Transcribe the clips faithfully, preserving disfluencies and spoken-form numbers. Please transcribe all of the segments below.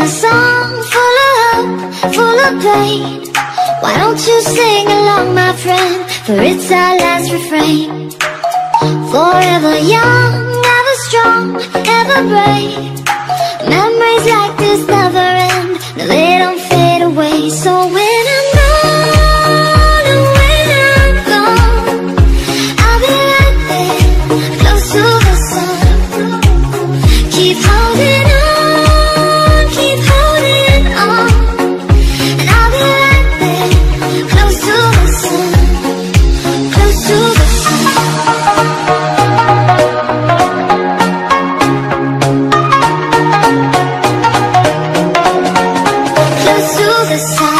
a song full of hope, full of pain. Why don't you sing along, my friend? For it's our last refrain. Forever young, ever strong, ever brave. Memories like this never end. No, they don't fade away. So when I'm gone, and when I'm gone, I'll be right there, close to the sun. Keep holding on, keep holding on, and I'll be right there, close to the sun, close to the sun. Close to the sun.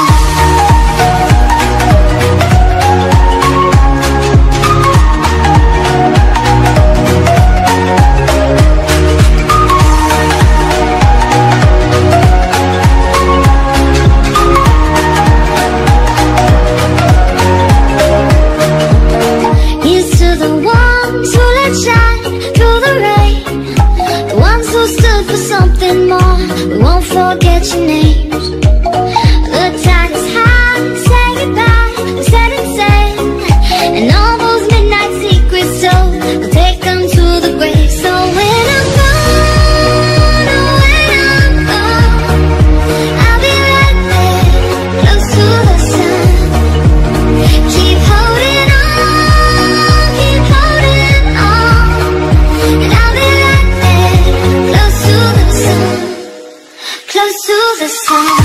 Here's to the ones who let shine through the rain, the ones who stood for something more. We won't forget your names. The tide is high, say goodbye, we said and said, and all those midnight secrets told, we'll take them to the grave. So when I'm gone, oh when I'm gone, I'll be right there, close to the sun. Keep holding on, keep holding on, and I'll be right there, close to the sun, close to the sun.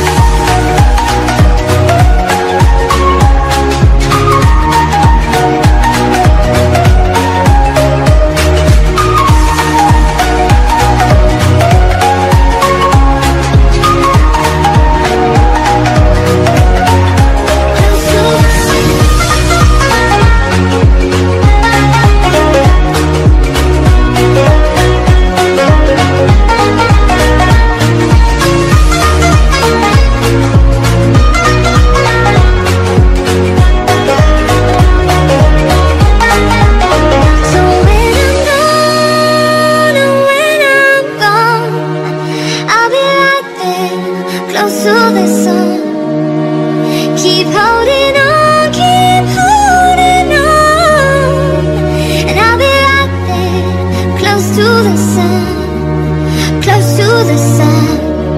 Close to the sun. Keep holding on, keep holding on, and I'll be right there, close to the sun, close to the sun.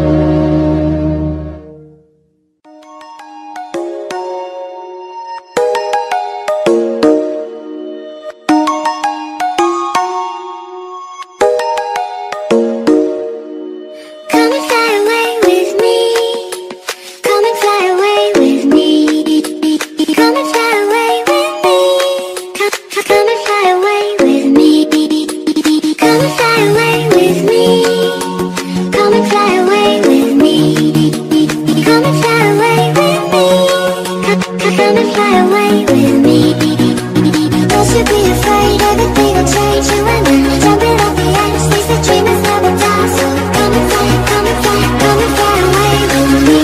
Come and fly away with me. Come and fly away with me. Come and fly away with me. Come, come and fly away with me. Come and fly away with me. Come and fly away with me. Come and fly away with me. Come, come and fly away with me. Don't you be afraid, everything will change. You and I, jumping off the edge, these the dreamers never die. So come and fly, come and fly, come and fly away with me.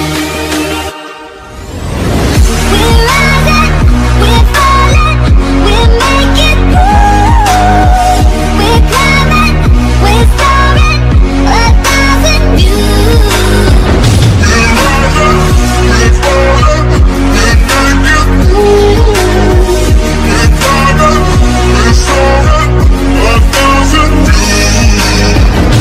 We're rising, we're falling, we're making moves. We're climbing, we're soaring, a thousand views. We're rising, we're falling, we're making moves. We're climbing, we're soaring, a thousand views.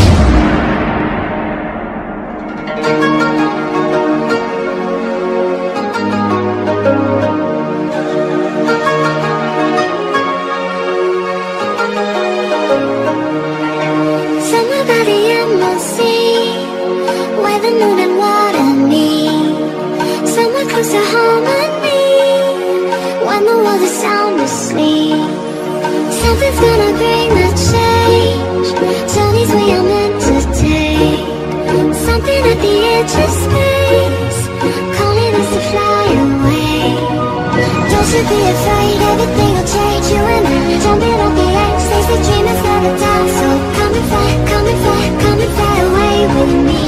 Somewhere by the emerald sea, where the moon and water meet. Somewhere close to harmony, when the world is sound asleep. Something's gonna bring the change, journeys we are meant to take. Something at the edge of space, calling us to fly away. Don't you be afraid, everything will change. You and I, jumping off the edge, stays the dream is never die. So come and fly, come and fly, come and fly away with me.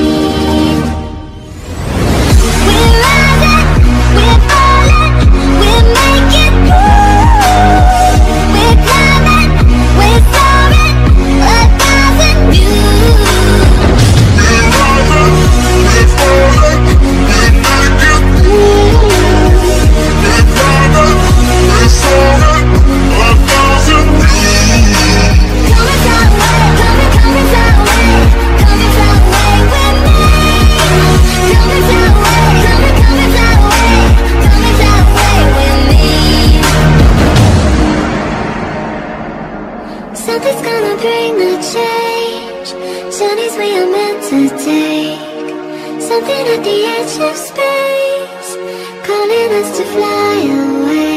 We're rising, we're falling, we're making moves. We're climbing, we're soaring, a thousand views. We're rising, edge of space, calling us to fly away.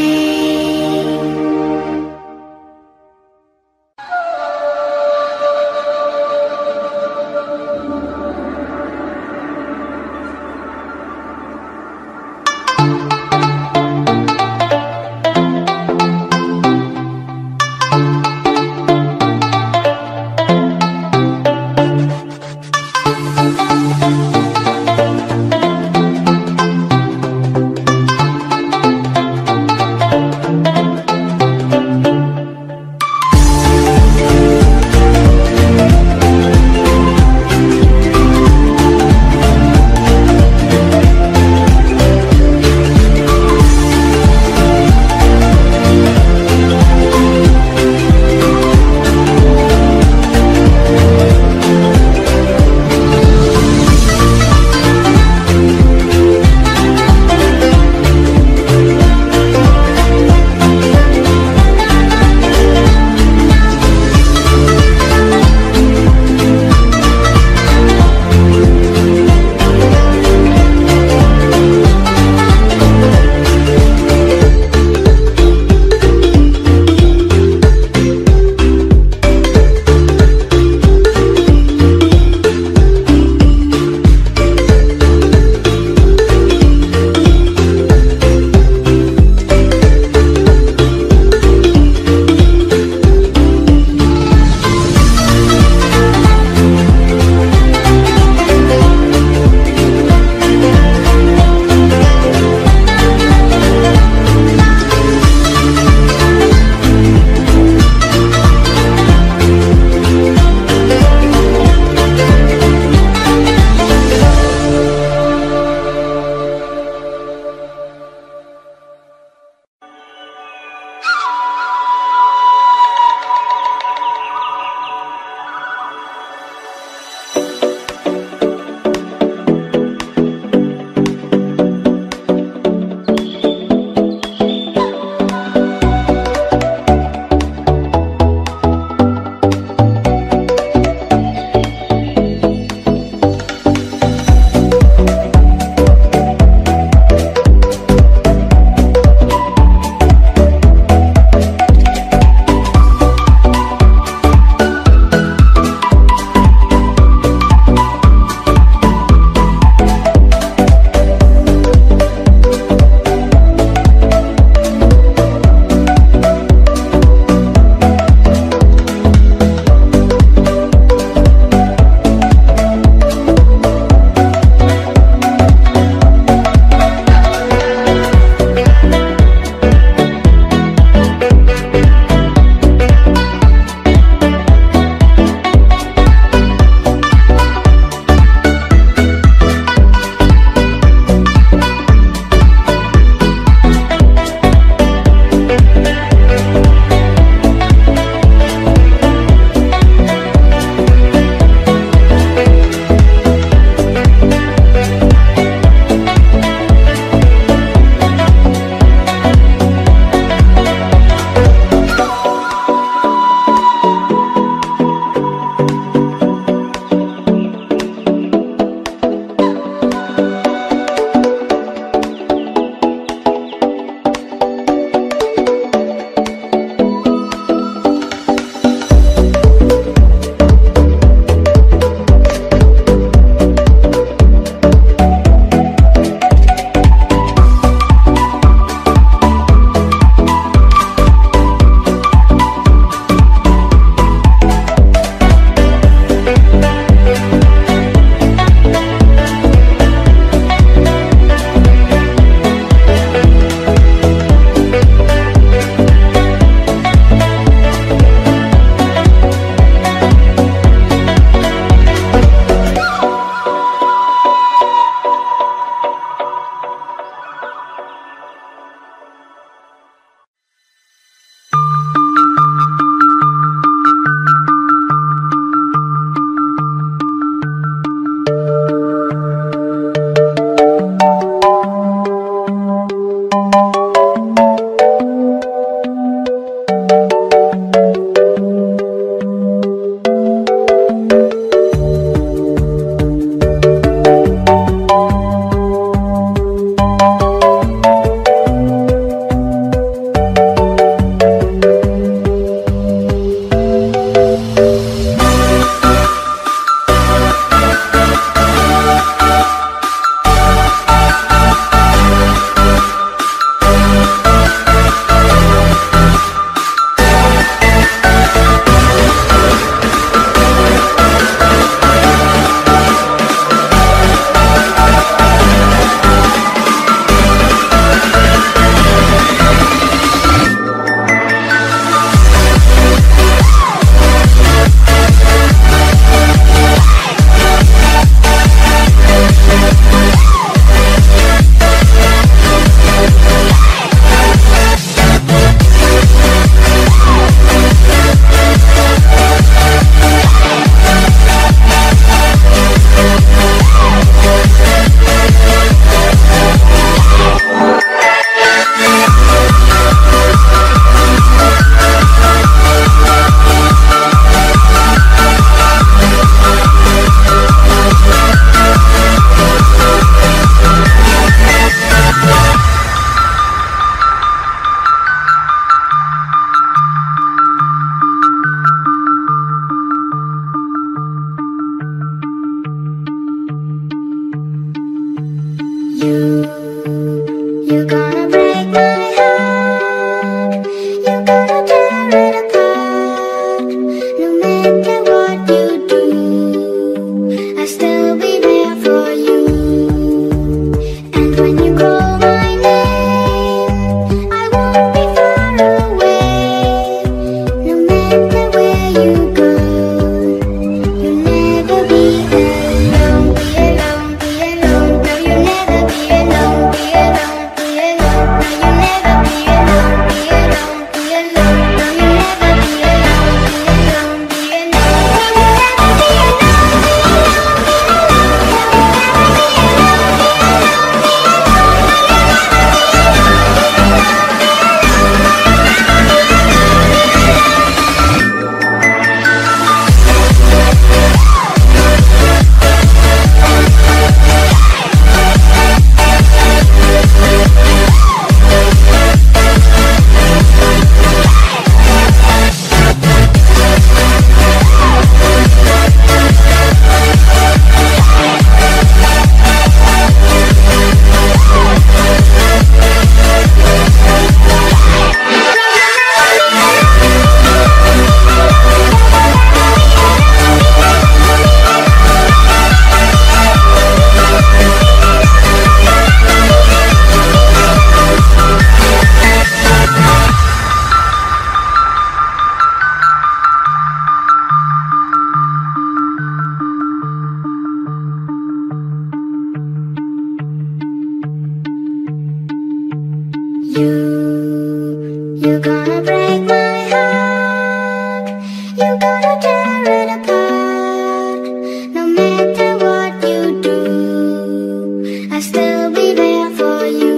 you. You're gonna break my heart, you're gonna tear it apart. No matter what you do, I'll still be there for you.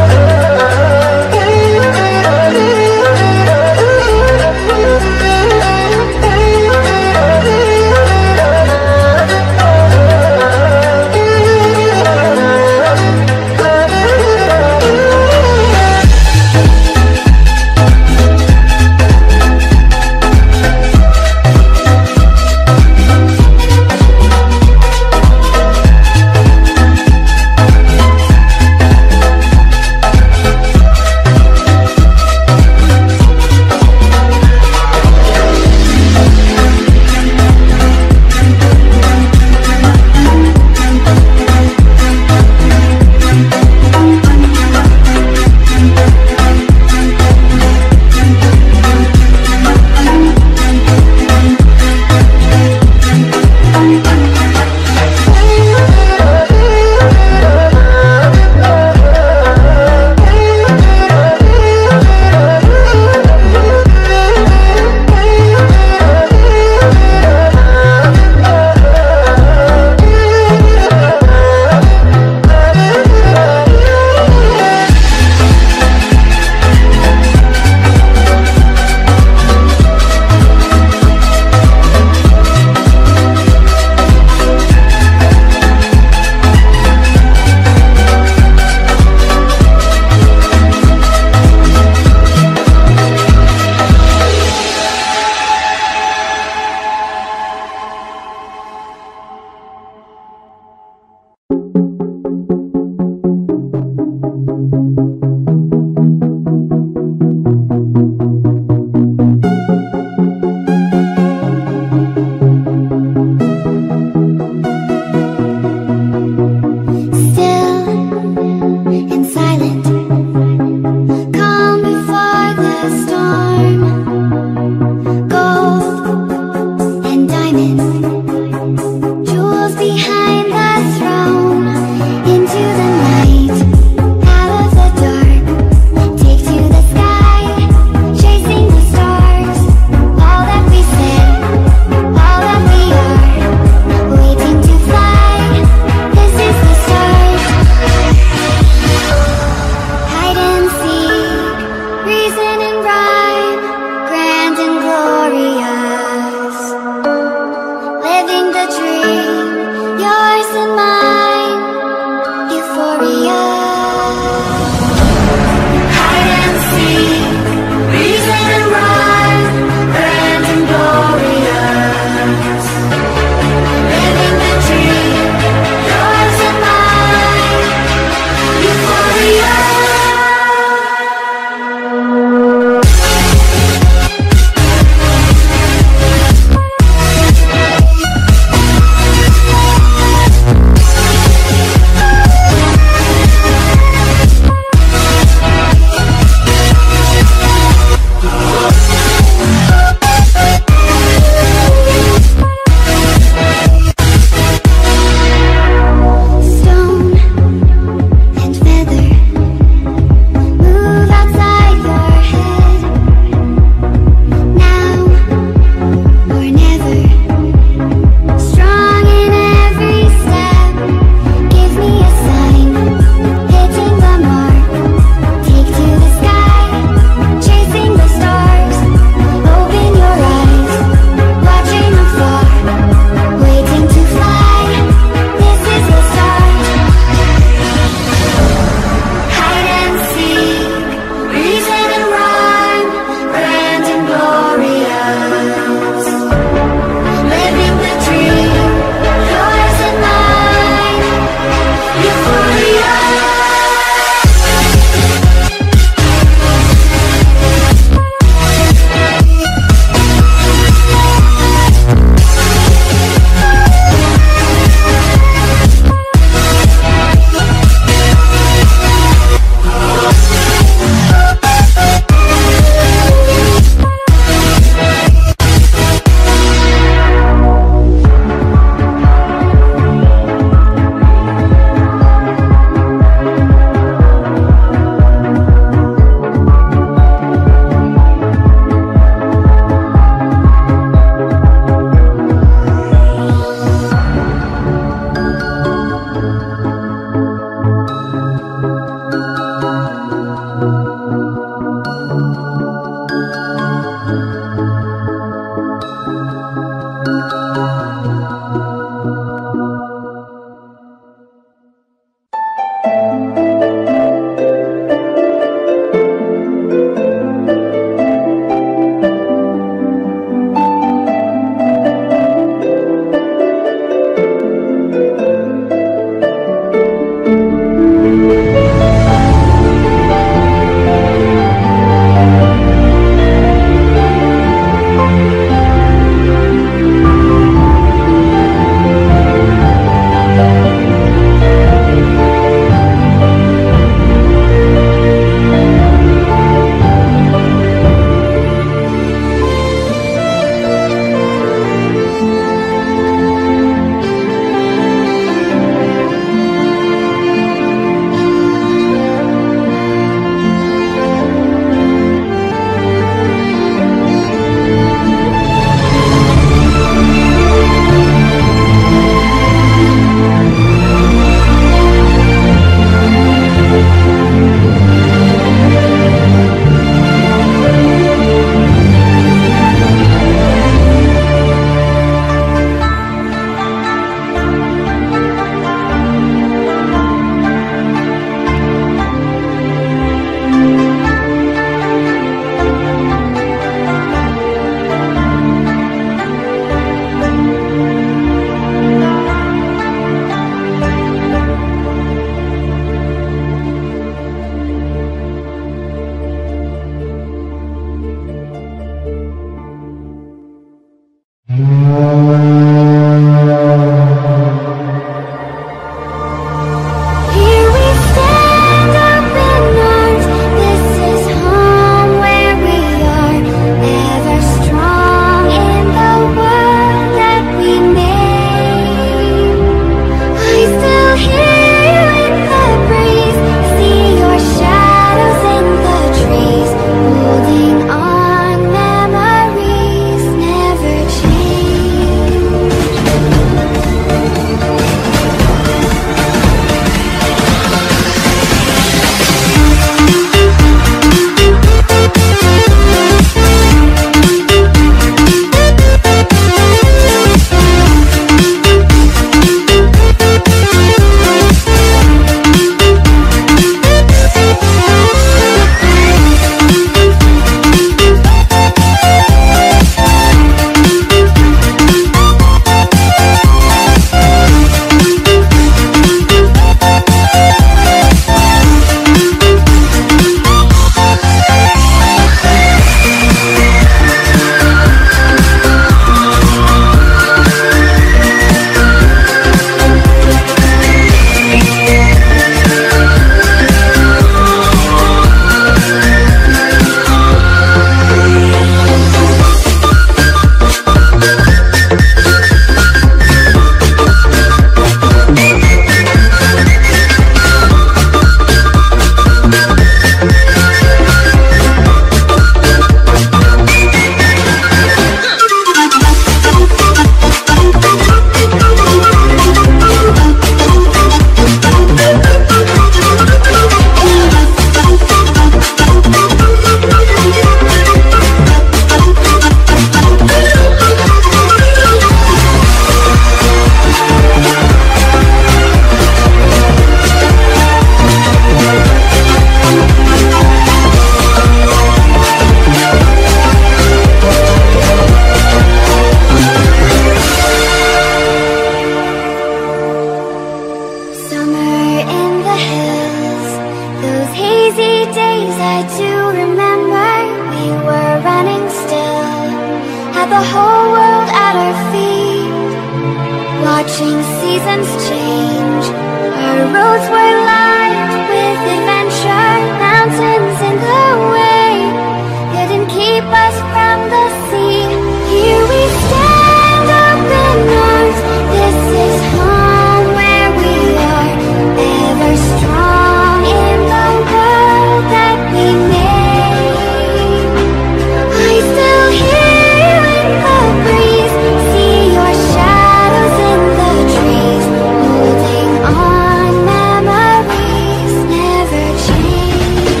I do remember we were running still, had the whole world at our feet, watching seasons change. Our roads were lined with adventure, mountains in the way, couldn't keep us from the sea. Here we stand open arms, this is home where we are, ever strong in the world that we made. I still hear you in the breeze, see your shadows in the trees, holding on, memories never change.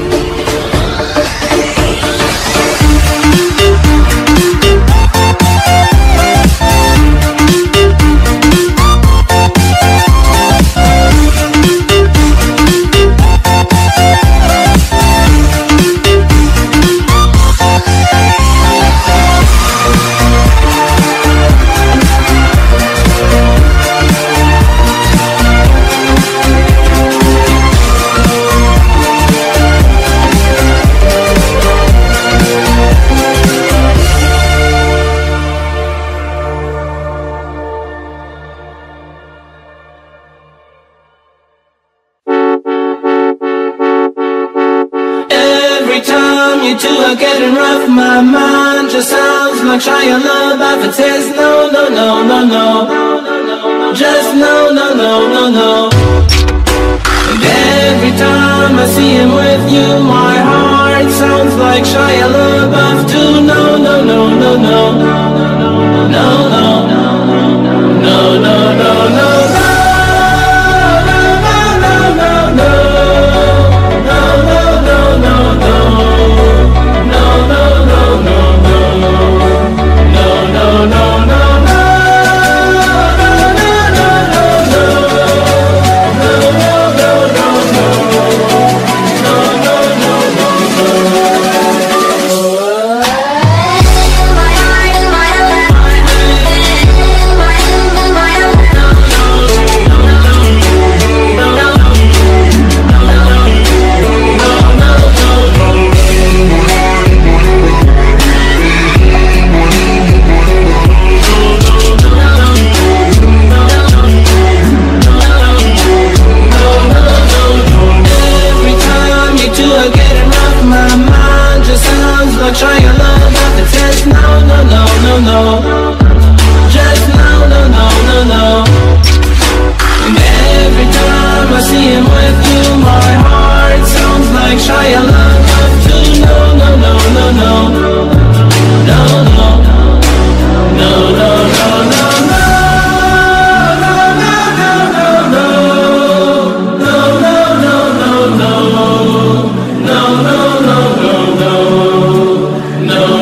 Every time you two are getting rough, my mind just sounds like Shia LaBeouf. It says no, no, no, no, no, just no, no, no, no, no. And every time I see him with you, my heart sounds like Shia LaBeouf too. No, no, no, no, no, no, no, no, no, no, no, no. No.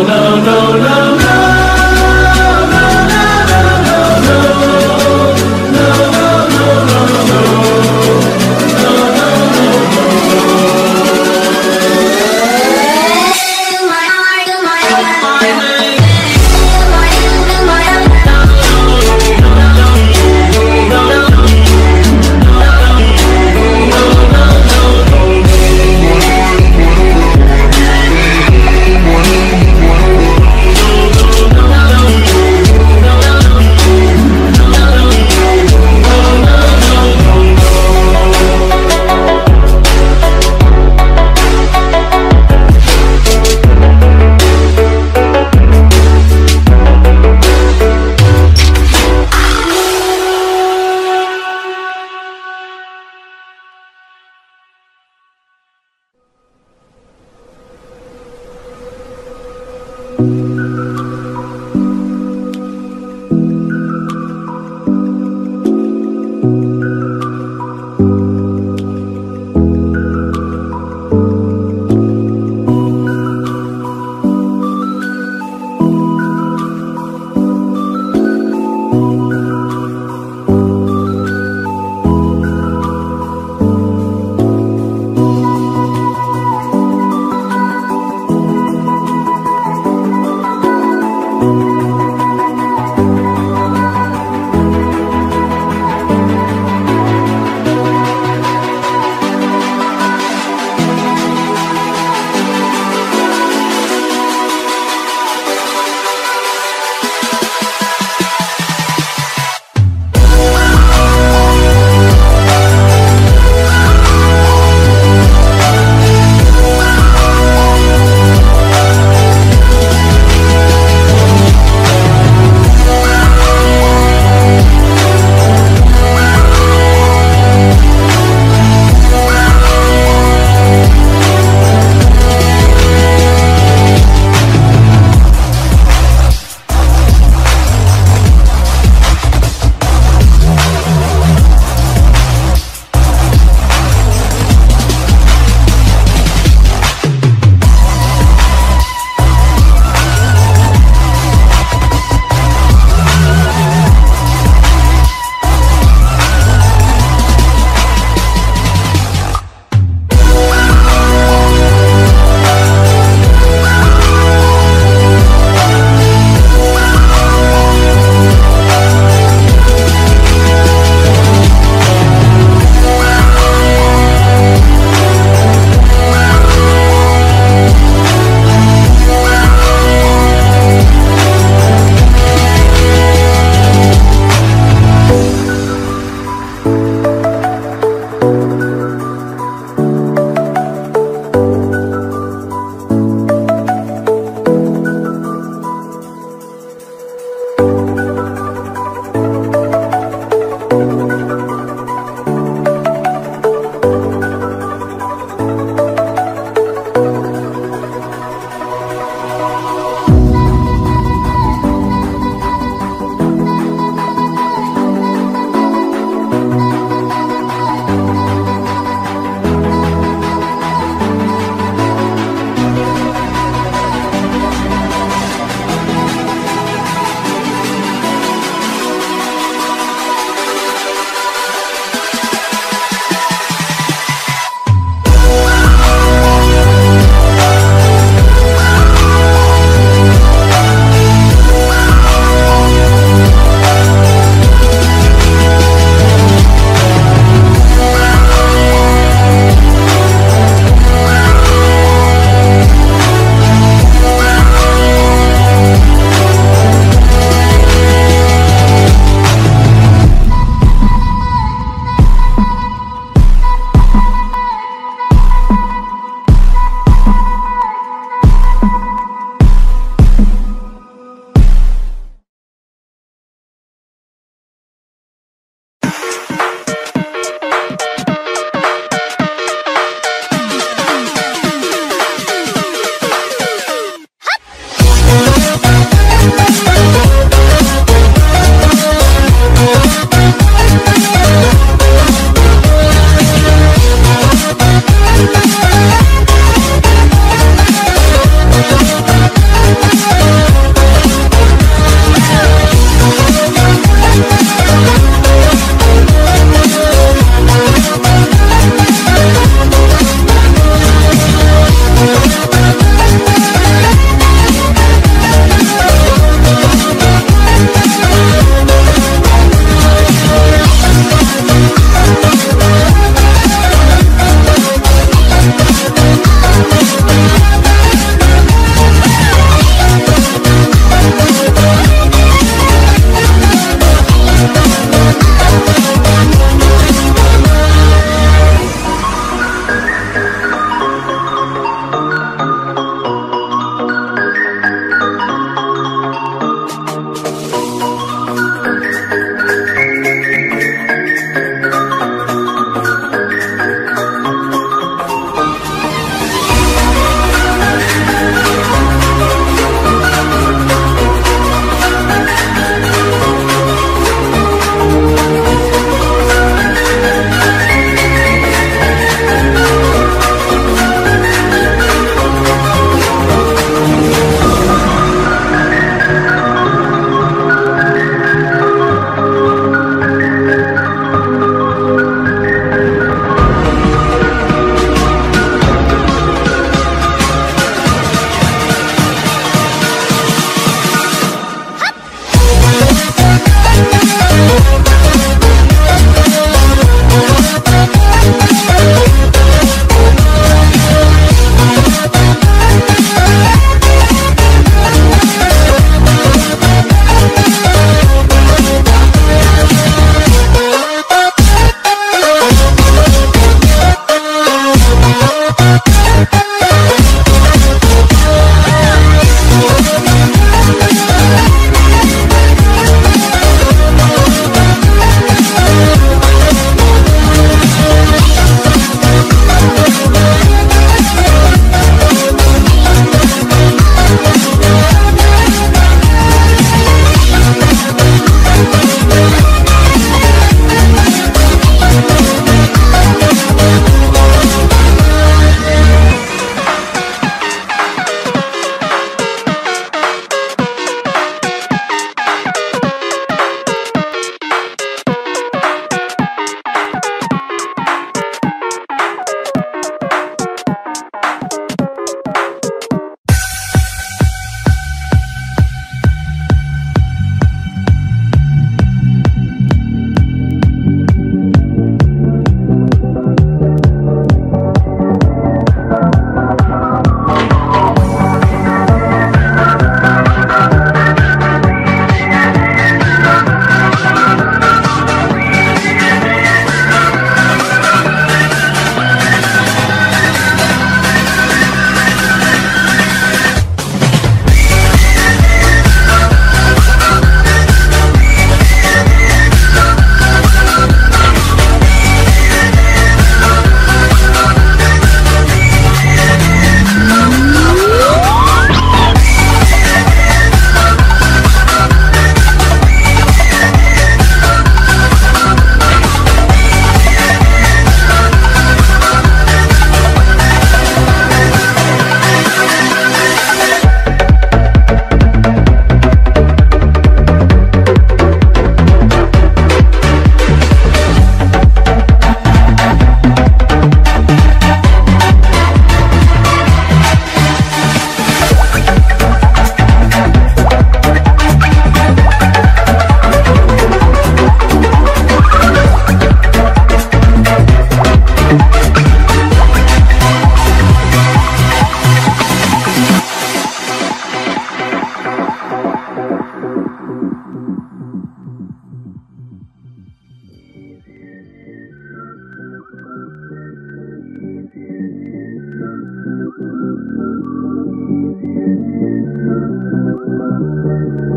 Thank you.